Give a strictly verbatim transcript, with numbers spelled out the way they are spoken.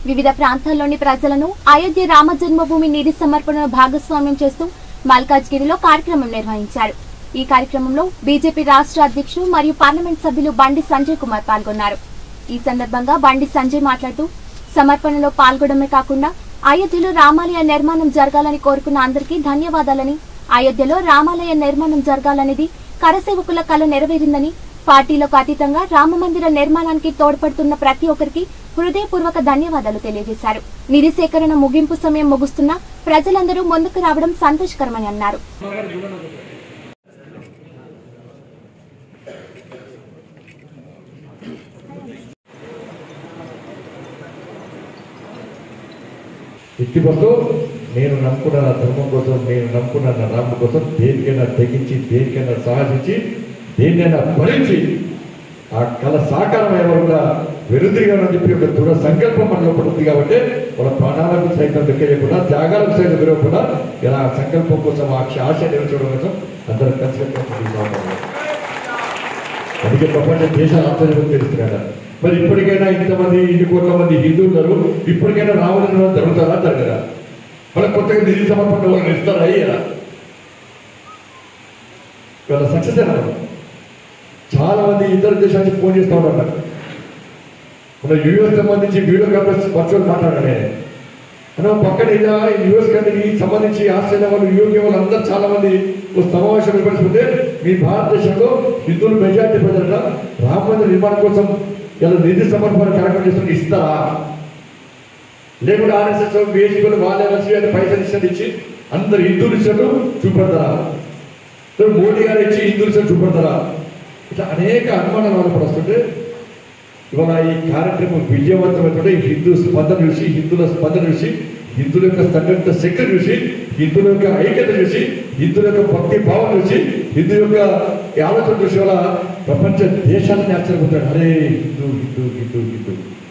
వివిధ ప్రాంతాల్లోని ప్రజలను అయోధ్య రామ జన్మభూమి నిధి సమర్పణలో భాగస్వామ్యం చేస్తూ మల్కాజ్గిరిలో కార్యక్రమం నిర్వహించారు। ఈ కార్యక్రమంలో బీజేపీ రాష్ట్ర అధ్యక్షుడు మరియు పార్లమెంట్ సభ్యులు బండి సంజయ్ కుమార్ పాల్గొన్నారు। ఈ సందర్భంగా బండి సంజయ్ మాట్లాడుతూ సమర్పణలో పాల్గొనడమే కాకుండా అయోధ్యలో రామాలయ నిర్మాణం జరగాలని కోరుకున్న అందరికీ ధన్యవాదాలని, అయోధ్యలో రామాలయ నిర్మాణం జరగాలనేది కరసేవకుల కల నెరవేరిందని, పార్టీలకు అతీతంగా రామ మందిర నిర్మాణానికి తోడ్పడుతున్న ప్రతి ఒక్కరికి హృదయపూర్వక ధన్యవాదాలు తెలియజేశారు। నిధి సేకరణ ముగింపు సమయం ముగుస్తున్నా ప్రజలందరూ ముందుకు రావడం సంతోషకరమని అన్నారు। ఇట్టిబతో నేను నమ్ముకున్న ధర్మం కోసం, నేను నమ్ముకున్న రాముడి కోసం దేనికైనా తెగించి, దేనికైనా సాహసించి, దేన్నైనా భరించి ఆ కళ సాకారం అయ్యే కూడా వెరుదిగా చెప్పి ఒక దృఢ సంకల్పం మనలో పడుతుంది కాబట్టి వాళ్ళ ప్రాణాలకు సైతం లెక్కలేకుండా, త్యాగాలకు సైతం విరవకుండా ఇలా సంకల్పం కోసం, ఆ ఆశ నెరవేర్చడం కోసం అందరూ కలిసి అందుకే ప్రపంచ దేశాలు ఆశ్చర్యం తెలుస్తున్నాడు। మరి ఇప్పటికైనా ఇంతమంది ఇన్ని కోట్ల మంది హిందువులు ఉన్నారు, ఇప్పటికైనా రావణ జరుగుతారా జరగదా? మళ్ళీ కొత్తగా నిధి సమర్పణ వాళ్ళు ఇస్తారా అయ్యారా? ఇవాళ సక్సెస్ అయినా చాలా మంది ఇతర దేశాల నుంచి ఫోన్ చేస్తూ ఉన్నారు। మన యూఎస్ సంబంధించి వీడియో కాన్ఫరెన్స్ వర్చువల్ మాట్లాడాను అన్న పక్కన యూఎస్ కంట్రీకి సంబంధించి ఆస్ట్రేలియా వాళ్ళు, యూకే వాళ్ళు అందరూ చాలా మంది సమావేశం ఏర్పడిపోతే మీ భారతదేశంలో హిందువులు మెజార్టీ ప్రజలుగా రామ మందిర నిర్మాణం కోసం ఇలా నిధి సమర్పణ కార్యక్రమం చేస్తున్న ఇస్తారా? లేకుంటే ఆర్ఎస్ఎస్ బీఎస్పీలు వాళ్ళే కలిసి అని పైసలు ఇచ్చి ఇచ్చి అందరు హిందువులు ఇచ్చినట్టు చూపెడతారా? మోడీ గారు ఇచ్చి హిందువులు ఇచ్చినట్టు చూపెడతారా? ఇట్లా అనేక అనుమానాలు వాళ్ళు వస్తుంటే ఇవాళ ఈ కార్యక్రమం విజయవంతమైనటువంటి హిందూ స్పందన చూసి, హిందువుల స్పందన చూసి, హిందువుల యొక్క సంఘటిత శక్తి చూసి, హిందువుల యొక్క ఐక్యత చూసి, హిందువుల యొక్క భక్తి భావం చూసి, హిందూ యొక్క ఆలోచన చూసి వల్ల ప్రపంచ దేశాలని ఆశ్చర్యపోతాడు। అరే హిందూ హిందూ హిందూ హిందూ